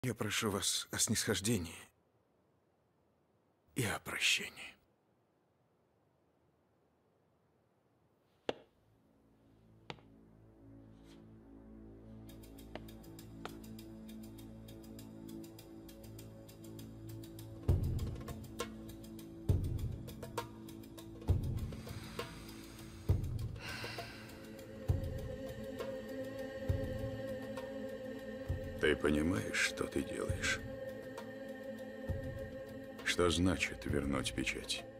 Я прошу вас о снисхождении и о прощении. Ты понимаешь, что ты делаешь? Что значит вернуть печать?